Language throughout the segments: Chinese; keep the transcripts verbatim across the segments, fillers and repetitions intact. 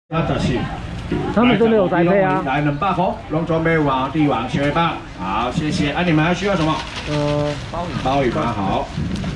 那就是。 他们真的有栽培啊！ 来两百块，拢准备往帝王学棒。好，谢谢。啊，你们还需要什么？ 呃，鲍鱼。 鲍鱼吗？好。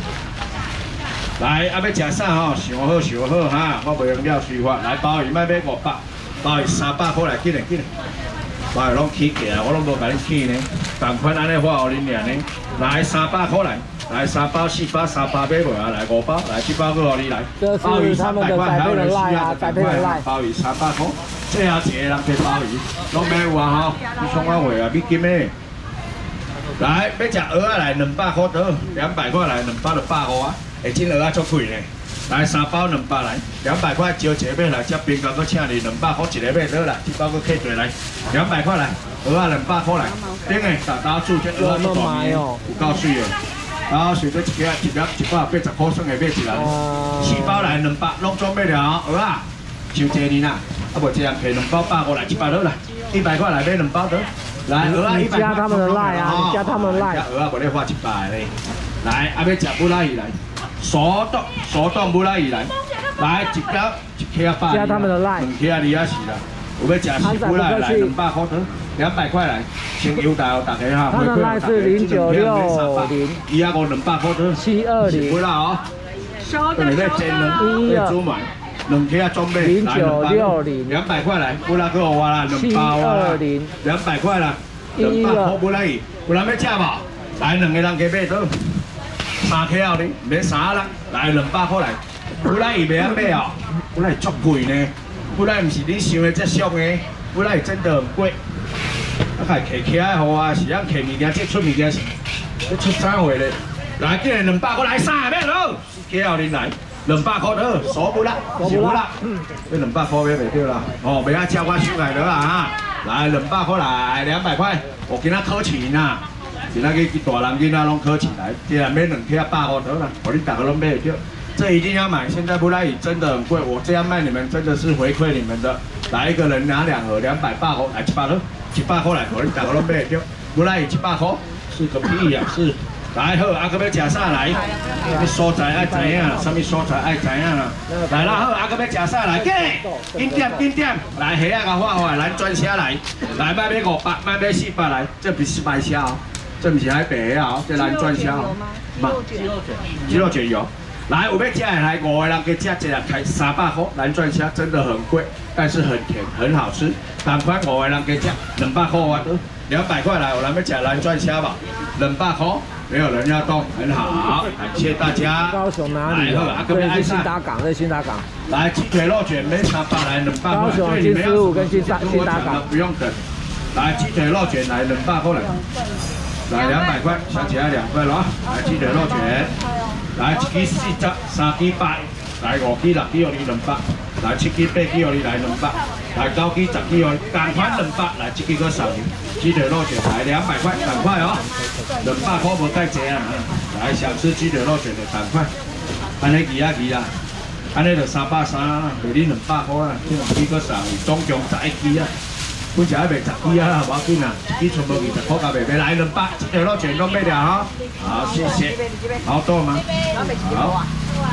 来，啊要食啥吼？想好想好哈，我袂用了随法。来，鲍鱼卖买五百，鲍鱼三百块来，紧嘞紧嘞。鲍鱼拢起价，我拢无甲你起呢，同款安尼花互恁俩呢。来三百块来。 来三包、四包、三包买无啊？来五包，来七包够互你来。鲍鱼三百块，还有人需要三百块。鲍鱼三百块，最后一个人吃鲍鱼，拢买有啊吼！你送我话啊，美金的。来，要食蚵仔来两百块得，两百块来两包就百五啊。下真蚵仔足贵呢。来三包两百来，两百块招一个买来，接冰糕搁请你两百块一个买得来，一包搁客对来，两百块来，蚵仔两百块来，顶个大大煮这蚵仔都大面，有够水的。 啊，随便一个一粒一百八十块算个买一人，四包来两百，拢总买了蚵仔，就这哩啦。啊，无这样赔两包百五来，一百多来，一百块来买两包得。来蚵仔一百块。 加他们的赖啊，你加他们的赖。 蚵仔无咧花一百嘞。来，啊要食布拉鱼来，手冻手冻布拉鱼来，来一包一克百。 加他们的赖。 两克你也是啦。有要食西布拉来两百块得。 两百块来，先优待哦，大家哈。 他的赖是零九六零， 一啊个两百块的。 七二零。 不啦哦。收的收的。一煮满，两克啊装备。 零九六零。 两百块来，不啦给我啦，两包啊。七二零。两百块啦。两百块不来伊，不然要吃无？来两个人加买倒。三克后哩，免三啦，来两百块来。不来伊袂晓买哦，不来足贵呢。不来唔是你想的这俗的，不来真的很贵。 啊，家摕起来好啊，是咱摕物件，这出物件是要出啥货咧？来，今日两百块来三个咯，几号恁来？两百块咯，数不啦，数不啦。嗯，这两百块买袂着啦，哦，袂晓叫我收来了啦哈。来，两百块来，两百块，我今仔考钱呐，今仔去大人囡仔拢考起来，既然买两克百块得啦，我恁大家拢买得着。这一定要买，现在布拉鱼真的很贵，我这样卖你们真的是回馈你们的。来一个人拿两盒，两百八块，来七百块。 一百块来，我你大家拢买得着，不来一百块是个屁呀！是，来好，啊，搁要食啥来？你所在爱知影，什么所在爱知影啦？来啦好，啊，搁要食啥来？紧紧点紧点，来虾啊，甲发发，咱专车来，来卖买五百，卖买四百来，这不是白虾哦，这不是海白虾哦，这咱专车哦。鸡肉卷，鸡肉卷有。 来，有要吃的来，五个人给吃一人开三百块，蓝钻虾真的很贵，但是很甜，很好吃。同款五个人给吃两百块啊，两百块来，有人要吃蓝钻虾吧？两百块，没有人要动，很好，感谢大家。 高雄哪里？ 啊，各位爱新达港，在新达港。 来，鸡腿肉卷没三百来，两百块。 高雄金十五跟新达新达港不用等。来，鸡腿肉卷来两百块来，来两百块，小姐两块了啊！来鸡腿肉卷。 来一支四十，三支八，来五支六支，互你两百；来七支八支，互你来两百；来九支十支，互你同款两百。来这支搁送你，鸡腿肉卷来两百块，赶快哦！两百块无太济啊！来想吃鸡腿肉卷的赶快，安尼记啊记啊，安尼就三百三，卖你两百块啊！这两支搁送你，总共十一支啊！本只还卖十支啊，无要紧啊，一支全部二十块价卖卖来两百，鸡腿肉卷都卖了哈。好，谢谢。好多吗？好。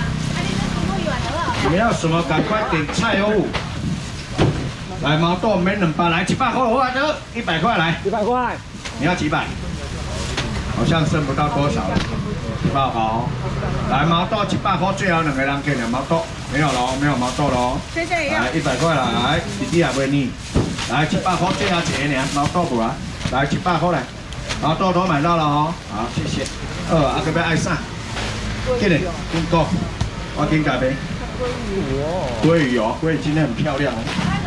你们要什么？赶快点菜哦。来毛豆没两百，来七百块，我得一百块来。 一百块。 你要几百？好像剩不到多少了，一百好。来毛豆一百块，最好两个人给两毛豆，没有喽，没有毛豆喽。 谢谢。 来一百块来，弟弟也不会腻。 来七百块，最后一个呢，毛豆不啊？来七百块来，毛豆都买到了哦。好，谢谢。二啊，这边爱上，这里订购，我给你改呗。鲑鱼哦，鲑鱼今天很漂亮哦。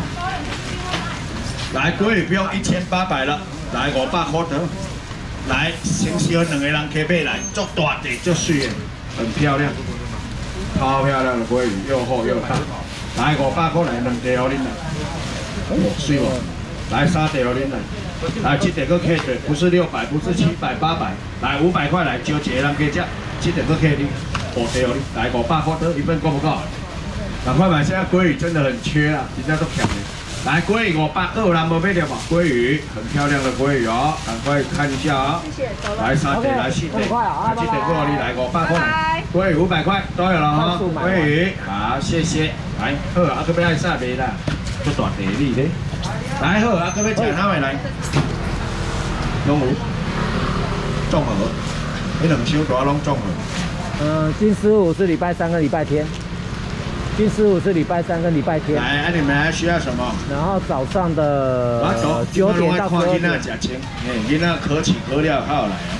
来，鲑鱼不用一千八百了，来五百块得。来，先烧两个人可以买来，做大的做水的，很漂亮，超漂亮的鲑鱼，又厚又大。来五百块来，两条给你来。 水哦，来三条恁来，来这条个客的不是六百，不是七百八百，来五百块来，招一个人加吃，这条个客的五条哩，来五百块得一份够不够？赶快买，现在鲑鱼真的很缺啊，人家都抢的。来鲑鱼五百，二有人无买掉吧？鲑鱼很漂亮的鲑鱼哦，赶快看一下啊、哦。谢谢，走了。来三条，来四条，来这条够你来五百块来，鲑鱼五百块都有了哈、哦。鲑鱼好，谢谢。来，好啊，这边爱啥没啦？ 做大地理咧。来好，啊，各位吃哪位来？拢有，综合，你两手大拢综合。 嗯，金狮五是礼拜三跟礼拜天。金狮五是礼拜三跟礼拜天。 来，啊，你们还需要什么？ 然后早上的九点到十二点。 囡仔吃清，哎，囡仔可起可料较好来啊。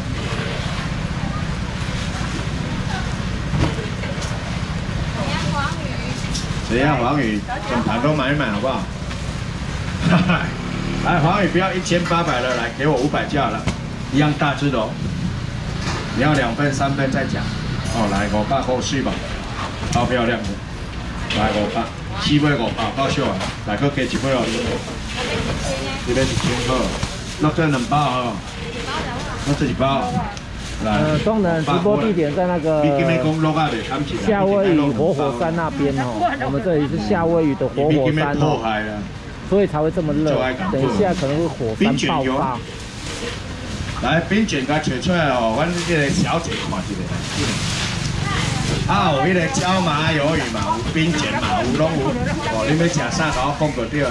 怎样黄鱼？整盘都买一买好不好？来，黄鱼不要一千八百了，来给我五百就好了，一样大只的哦。你要两份、三份再讲。哦，来五百块水吧，超漂亮的。来五百，四尾五百够少啊，来搁加一尾哦。这边一千好，那这两包哦，那这一包。 呃，东能直播地点在那个夏威夷活火山那边哦，我们这里是夏威夷的活火山哦，所以才会这么热。等一下可能会火山爆发。 来，冰卷给取出来哦，阮这个小姐看一下。啊，有迄个椒麻鱿鱼嘛，有冰卷嘛，有拢有。哦，你要食啥，甲我讲就对了。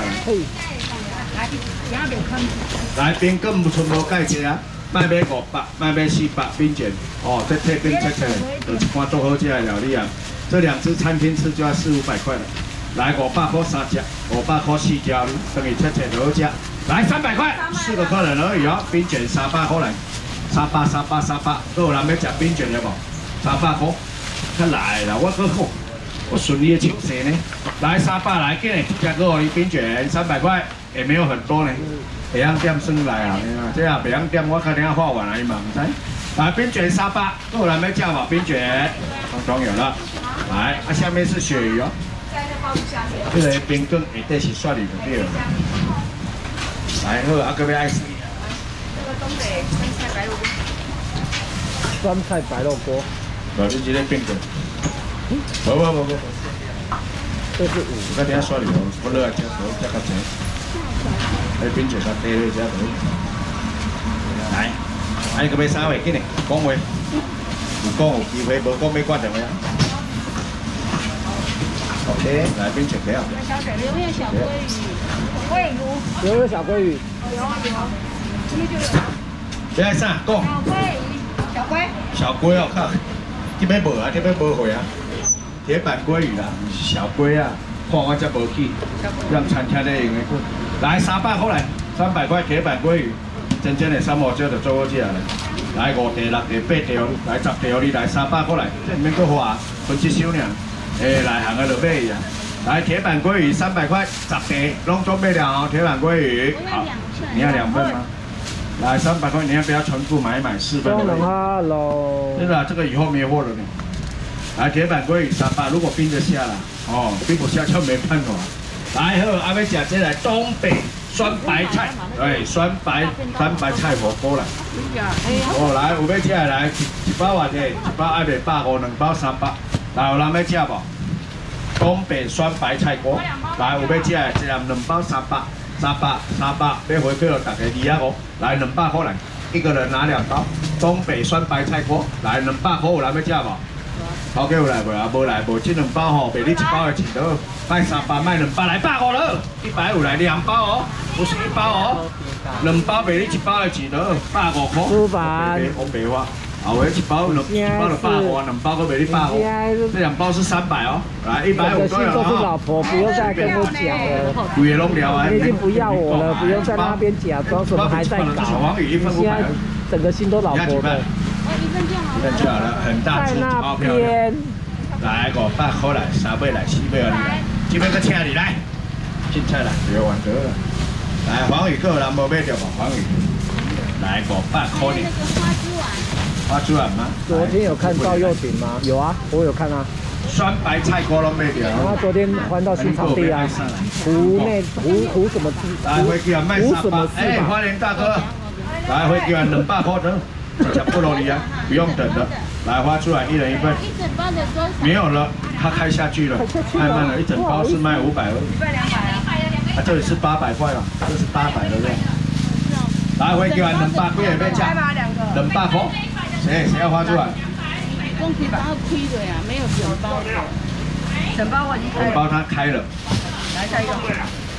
来，冰棍不剩无介济啊。卖买五百，卖买四百冰卷，哦，这这跟这个有一款做好吃的料理啊。这两只餐厅吃就要四五百块了。来五百块三只，五百块四只，等于切切就好吃。来三百块，四个客人而已哦。冰卷三百块来，三百三百三百，都有人要吃冰卷的无？三百块，看来啦，我搁好，我顺利的请谁呢？来三百来，给你加个你冰卷三百块，也没有很多呢。北洋店算来啊，这样北洋店我肯定要画完了嘛，唔知。来冰卷三百，都有人要叫嘛？冰卷，统统有了。来，啊下面是鳕鱼哦。这个冰棍一定是蒜鱼的对了。来，好，啊各位爱吃。这个东北酸菜白肉锅。 酸菜白肉锅。 我你这个冰棍。不不不不。 这是五。 我等下蒜鱼，我热加头加个钱。喺冰泉上地你只到，来，哎，个要啥话紧嘞？讲话，有讲有机会，无讲要关电话。OK， 来冰泉给啊。小水榴莲小鲑鱼，鲑鱼， 榴莲小鲑鱼。 有啊有，这边就有。 你爱啥？讲。 小鲑鱼，小龟。 小龟哦，靠，这边无啊，这边无会啊。铁板鲑鱼啦，小龟啊，看我才无去，让餐厅咧用的过。来三百块来，三百块铁板鲑鱼，真正的三毛椒就做好吃了。来五地、六地、八地哦，来十地哦，你来三百块来，这唔免搁花，分一收呢。诶，来行个就买呀。来铁板鲑鱼三百块，十地拢准备了哦，铁板鲑鱼。好，你要两份吗？来三百块，你要不要全部买一买四份？ 当然哈喽。 真的，这个以后没货了呢。来铁板鲑鱼三百，如果冰得下啦，哦，冰不下就没办法。来好，阿要食这来东北酸白菜，对，酸白酸白菜火锅啦。哦，来有要吃的来，一包偌济？一包爱卖百五，两包三百。来有人要吃无？东北酸白菜锅，来有要吃的，一人两包三百，三百三百，要回馈了大家二啊五，来两百块来，一个人拿两包。东北酸白菜锅，来两百块有人要吃无？头家有来无啊？无来无，这两包吼，卖你一包的钱都卖三百，卖两百来百五了，一百五来两包哦，不是一包哦，两包卖你一包的钱都百五块。 出版。 我白话，后尾一包两一包就百五，两包都卖你百五，这两包是三百哦，来一百五都有都是老婆，不用再跟我讲了。 贵的拢了啊！ 你已经不要我了，不用在那边假装什么还在搞。你现在整个心都老婆的。 一份就好了。 一份就好了，很大只，超漂亮。来五百块来，三百来，四百来，这边个请你来，进菜来，别玩得了。来黄鱼，个人无买着无黄鱼。来五百块呢。 花枝丸。 花枝丸吗？ 昨天有看赵又廷吗？有啊，我有看啊。 酸白菜锅拢买着。 然后昨天换到新场地啊，湖内湖湖什么湖来回给俺卖三百，哎，花莲大哥，来回给俺两百块的。讲不容易啊，不用等了，来花出来一人一份。 一整包的多少？ 没有了，它开下去了，太慢了，一整包是卖五百而已。一百两百啊。啊，这里是八百块了，这是八百对不对？来回给完两百块也别讲，两百块，谁谁要花出来？ 公皮把它批的呀，没有整包的。整包我已经。 整包它开了。 来下一个。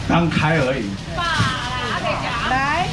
刚开而已。来，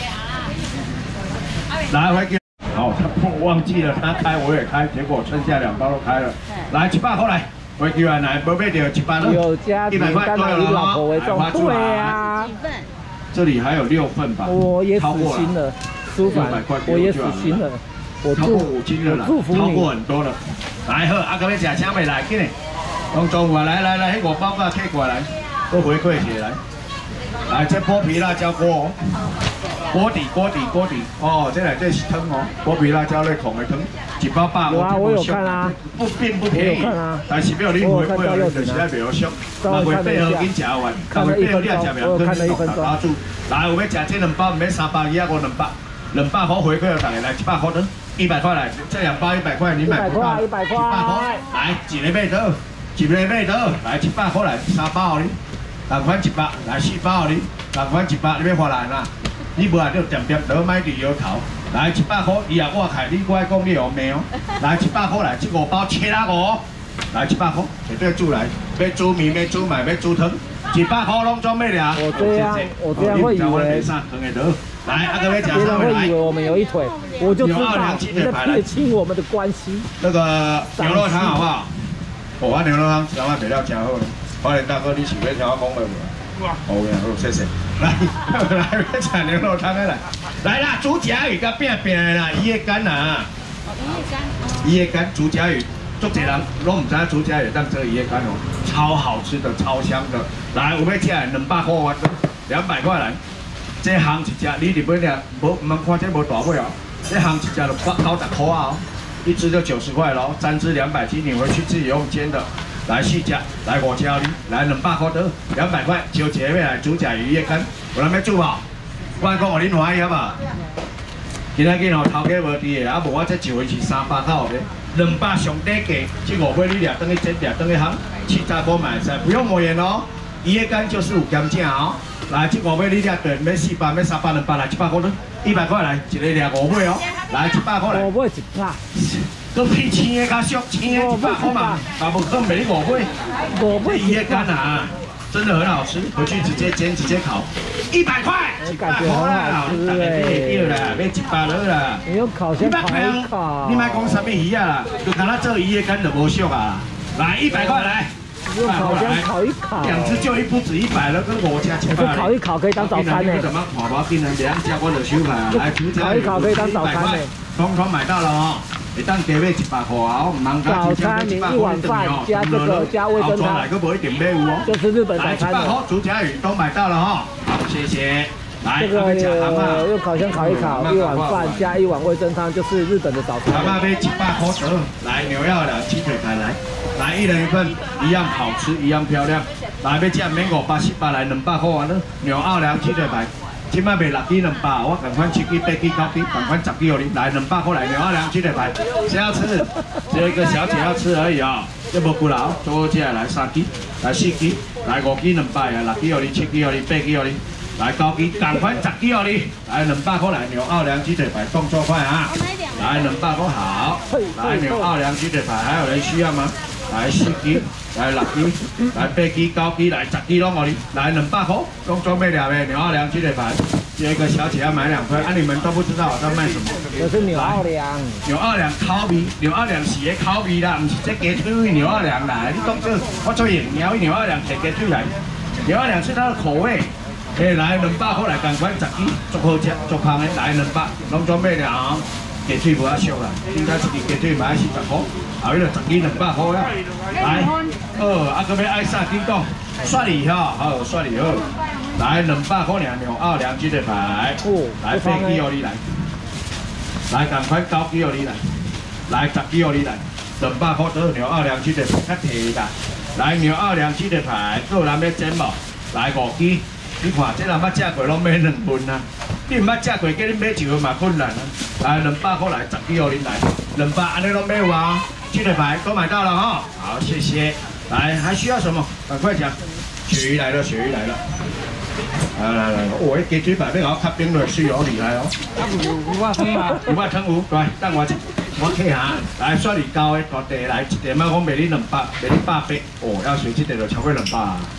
来回给。好，他我忘记了，他开我也开，结果剩下两包都开了。来，七百块来，回给完来，不买掉七百了。 有家庭当然以老婆为重，对啊。 这里还有六份吧？ 我也死心了，舒凡，我也死心了。我超过五斤了啦，超过很多了。来好，阿哥要吃啥未来？紧嘞，当中午来来来，迄五包个摕过来，都回馈起来。来，这剥皮辣椒锅哦，锅底锅底锅底哦，这来这是汤哦，剥皮辣椒类孔的汤，一包百五。 有啊，我有看啊， 不并不便宜，但是没有你回馈的就是在袂好俗，那会配合紧食完，那会配合你也食袂好，跟大家煮。来，有要吃这两包，唔免三百二啊，五两百，两百块回馈了大家来一百块的。一百块来，这两包一百块，你买不到。 一百块，一百块。 来，一个买到，一个买到，来一百块来，三包你，两款一百，来四包你，两款一百，你要花来啦？你无来就点点倒买旅游头，来一百块，以后我开你过来讲你有没有？来一百块来，这五包切啦五，来一百块，绝对煮来，要煮面，要煮麦，要煮汤，一百块拢做咩了？ 我这样，我这样会以为。 来，阿哥要讲别人上来。 会以为我们有一腿，我就知道你在撇清我们的关系。 那个牛肉汤好不好？我牛肉汤千万不要加好。欢迎大哥，你喜欢听我讲的无？好呀，好，谢谢。来，来，要吃牛肉汤的来。来啦，竹夹鱼甲饼饼的啦，伊的干啦。 哦，伊的干。 伊的干，竹夹鱼，足侪人拢唔知竹夹鱼当做伊的干哦，超好吃的，超香的。来，有要吃的两百块我两百块来。这行一只，你日本俩无唔通看这无大尾哦，这行一只就八九十块啊哦，一只就九十块咯，三只两百斤，你回去自己用煎的。来四只，来五只你，来两百块得，两百块，招一个要来煮食鱼叶干，有人要煮无？我讲互恁欢喜好无？今仔日吼头家无伫个，啊无我这一回是三百口的，两百上底价，这五尾你掠等去煎，掠等去烘，七炸锅买使，不用抹盐哦，鱼叶干就是有咸正哦。来，这五尾你掠对，要四百，要三百，两百来，一百块呢，一百块来，一个掠五尾哦，来一百块来。 五尾一百。 都比青的较俗，青的一百块嘛，啊不可能没五尾，五尾鱼叶干啊，真的很好吃，回去直接煎直接烤，一百块，一百块啦，大家买掉啦，买一百了啦。 你用烤箱烤一烤， 你莫讲什么鱼啊啦，就干那做鱼叶干就无俗啊。来一百块来。 用烤箱烤一烤， 两只就一不止一百了，跟我加七百。 烤一烤可以当早餐呢。 怎么跑跑冰人？等下加我的修牌啊！来， 烤一烤可以当早餐呢。 通通买到了哦，一当加买一百块啊！唔忙加早餐你一碗饭加这个加味噌汤，就是日本早餐。 来，一百块竹夹鱼都买到了哈，好，谢谢。来， 这个用烤箱烤一烤，一碗饭加一碗味噌汤，就是日本的早餐。 阿妈买一百块得，来牛要两鸡腿排来。来一人一份，一样好吃，一样漂亮。来要吃免五百、四百来两百块完了。牛奥良鸡腿排，今麦卖六支两百，我赶快七支、八支、九支，赶快十支给你。来两百块来牛奥良鸡腿排，谁要吃？只有一个小姐要吃而已啊、哦，这无几老，做起来来三支，来四支，来五支两百啊，六支给你，七支给你，八支给你。来高支，赶快十支给你。来两百块来牛奥良鸡腿排，动作快啊！来两百块好，来牛奥良鸡腿排，还有人需要吗？来四支，来六支，来八支、九支，来十支拢我哩，来两百块，拢准备了没？牛奥良鸡腿排，有一个小姐要买两份，啊你们都不知道我在卖什么？ 这是牛奥良， 牛奥良烤味，牛奥良是个烤味啦，唔是这鸡腿味牛奥良啦，你当做我做营养牛奥良摕鸡腿来，牛奥良是它的口味。诶，来两百块来，赶快十支，足好吃，足香的，来两百，拢准备了啊！鸡腿无遐俗啦，应该一支鸡腿买四十块，后尾就十支两百块啦。来，哦，啊，搁要爱啥紧讲？蒜梨哈，好，蒜梨好。来两百块两牛奥良鸡腿排，来八支哦你来，来赶快九支哦你来，来十支哦你来，两百块都牛奥良鸡腿排较摕啦。来牛奥良鸡腿排，有人要煎无？来五支。你看，这人捌食过，拢买两份啊！你唔捌食过，叫你买一份嘛困难啊！来，两百块来，十支哦，你来，两百，安尼拢买有啊？鸡腿排都买到了哈，好，谢谢。来，还需要什么？赶快讲。鳕鱼来了，鳕鱼来了。来来来，我鸡腿排要我较冰落水哦，厉害哦。 有我汤啊， 有我汤有，来，等我一，我睇下。来，蒜泥膏的大地来一点，莫讲卖你两百，卖你百八。哦，要学这个就超过两百。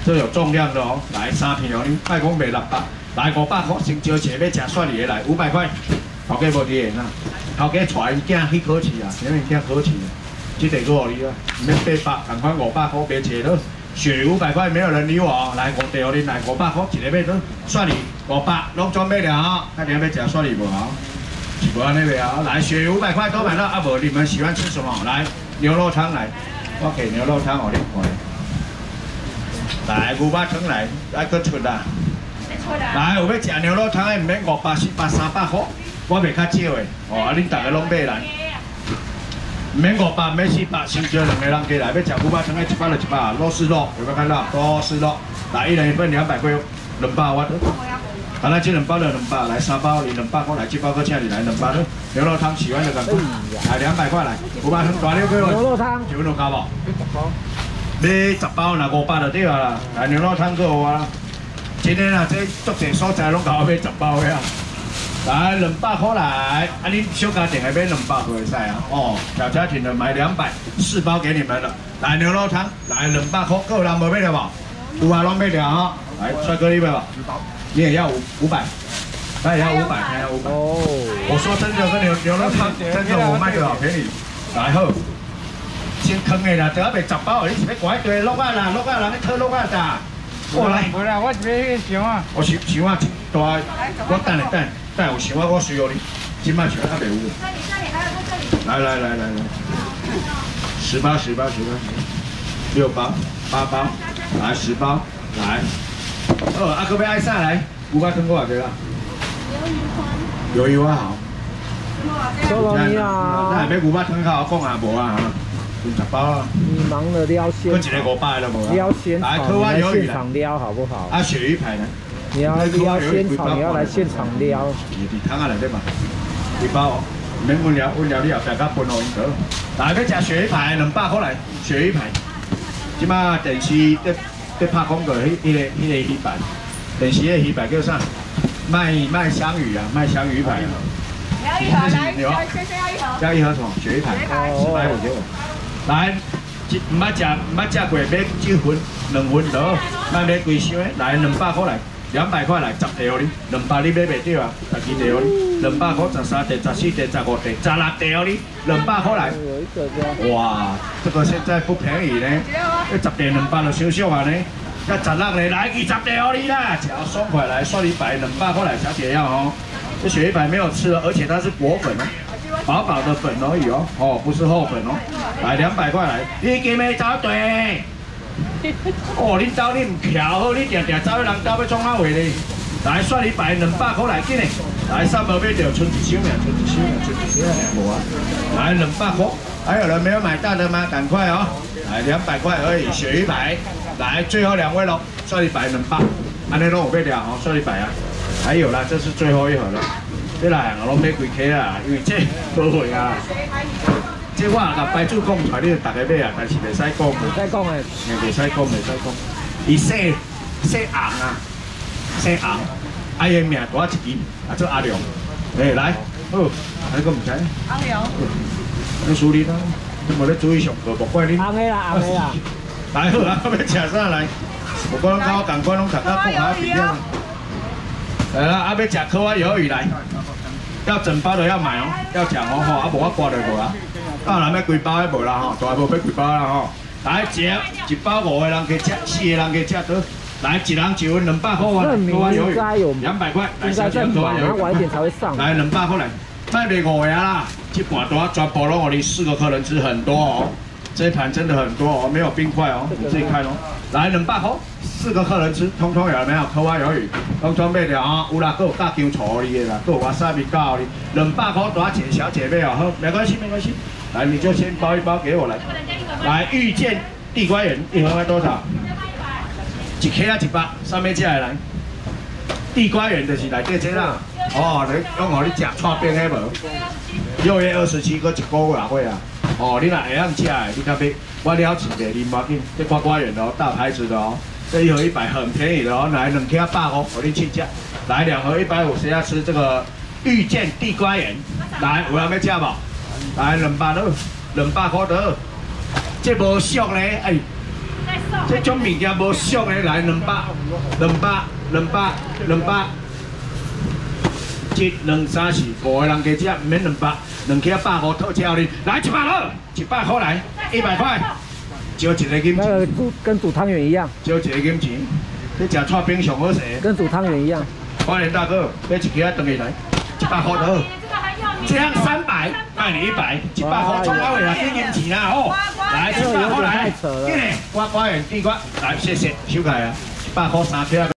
这有重量的哦，来三片哦，你卖讲卖六百，来五百块，先招一个要吃蒜泥的来五百块，头家无伫个呐，头家带伊囝去考试啊，因为囝考试啊，这个我你啊，唔免八百，同款五百块别切了，鳕鱼五百块，没有人理我，来五地哦，你来五百块，一个要了，蒜泥五百，拢准备了啊，看你要吃蒜泥无啊？是无安尼袂啊？来鳕鱼五百块都买到，啊无你们喜欢吃什么？来牛肉汤来，我给牛肉汤哦，你看。 来，牛肉汤来，来搁出啦！来，有要食牛肉汤的，唔免五百、四百、三百块，我卖较少的。哦，啊，恁大家拢买来，唔免五百，唔免四百，先招两个人过来，要食牛肉汤的，一百就一百，螺丝肉有没有看到？螺丝肉，来一人一份两百块，两百我得。好，来这两包的两百，来三包，你两百块来，这包搁请你来两百的牛肉汤，喜欢就赶快，来两百块来，牛肉汤大料给我。 牛肉汤， 几份都加无？买十包若五百就对啊！来牛肉汤给我啊！今天啊，这足济所在拢甲我买十包的啊！来两百块来，啊你小家庭还买两百块会使啊？哦，小家庭的买两百，四包给你们了。来牛肉汤，来两百块，够人无买了无？有啊，拢买了哈！来，帅哥你买吧？你也要五五百，他也要五百，他要五百。哦，我说真的，这牛牛肉汤真的我卖的好便宜。来好。 先坑的啦，就要卖十包，你是要拐对落啊啦，落啊啦，你讨落啊咋？过来， 无啦，我是要迄箱啊。 我箱箱啊，大，我等下等，等有箱啊，我需要你。今摆箱还袂有。来来来来来，十包十包十包，六包八包，来十包，来。哦，阿哥要爱啥来？五百吞过来对啦。鱿鱼花好。 收罗尼啊！ 那要五百吞较好讲啊，无啊。 十包啊！ 你忙了撩仙草， 一个五百了无？ 撩仙草， 来，来现场撩好不好？ 啊，鳕鱼排呢？ 你要撩仙草，你要来现场撩。 你你汤啊来对嘛？一包哦，免温聊，温聊你后壁甲分哦因得。来，要食鳕鱼排两百块来，鳕鱼排。即马电视在在拍广告，迄迄个迄个鱼排，电视个鱼排叫啥？卖卖香鱼啊，卖香鱼排啊。 要一盒来，要先生要一盒。 加一盒什么？鳕鱼排，十百五给我。 来，一唔捌食唔捌食过，买几份两份就好，卖买贵箱的，来两百块来，两百块来十地哦你，两百你买袂着啊，十几地哦你，两百块十三地、十四地、十五地、十六地哦你，两百块来。哇，这个现在不便宜呢，这十地两百就少少啊呢，这十六地来二十地哦你啦，只要爽快来，算你百两百块来，小姐要哦，这鳕鱼排没有吃了，而且它是果粉哦。 薄薄的粉而已哦，哦，不是厚粉哦。来两百块来，你今日走对。哦，你走你唔巧好，你定定走去人家要创哪位哩？来算你百两百块来紧嘞。来三包买掉，剩一箱了，剩一箱了，剩一箱了，无啊。来两百块，还有人没有买大的吗？赶快哦。来两百块而已，鳕鱼排。来最后两位喽，算你百两百，安尼拢有买掉哦，算你百啊。还有啦，这是最后一盒了。 这来我拢买几克啊，因为这无会啊。这我甲白主讲出来，你就大家买啊，但是袂使讲。 袂使讲诶， 袂使讲，袂使讲。伊姓姓红啊，姓红，啊伊名大一支，啊做阿良。诶，来，好，还个唔知。 阿良。 你处理啦，你无咧注意上课，莫怪你。 红的啦，红的啦。 来好啊，要吃啥来？我讲甲我同款拢读到讲下边啊。来啦，啊要吃烤啊鱿鱼来。 要整包的要买哦，要讲哦吼，啊无我挂就无啊。当然要规包还无啦吼，大无要规包啦吼。来食一包五个人去吃，四个人去吃都。来一人一份两百块啊， 证明应该有两百块。 应该再晚，然后晚一点才会上。 来两百块来，卖卖五个啦，这盘多全部拢我哋四个客人吃很多哦。这一盘真的很多哦，没有冰块哦，你自己看哦。来两百块。 四个客人吃，通通有没有？烤蛙鱿鱼，通通买了啊！有啦，还有大姜炒你的啦，还有瓦萨米告你，两百块多钱，小姐妹哦，好，没关系，没关系。来，你就先包一包给我来。来，遇见地瓜园一盒卖多少？一克啊一百，上面加来。地瓜园就是来这这啦。哦，你讲我你食串冰的无？六月二十七个一个月会啊。哦，你若会晓食的，你较买。我了解的，你唔要紧，这瓜瓜园的哦，大牌子的哦。 这一盒一百很便宜的哦，来两克百哦，我哋去价。来两盒一百五，谁要吃这个遇见地瓜园？来，有人要吃无？来两百多，两百块多。这无俗呢，哎， 这种物件无俗的来两百，两百，两百，两百，一、两、三、四，五个人加吃，唔免两百，两克百五套车哩，来一百好，一百块来，一百块，招一个金钱。 那个煮跟煮汤圆一样。 招一个金钱，你吃串冰上好食。 跟煮汤圆一样。 欢迎大哥，买一克等于来，一百块好。这样三百，卖你一百，一百块从哪位啊？给金钱啊！哦，来一百块来，给你，刮刮眼地刮，来谢谢，收起来啊，一百块三克。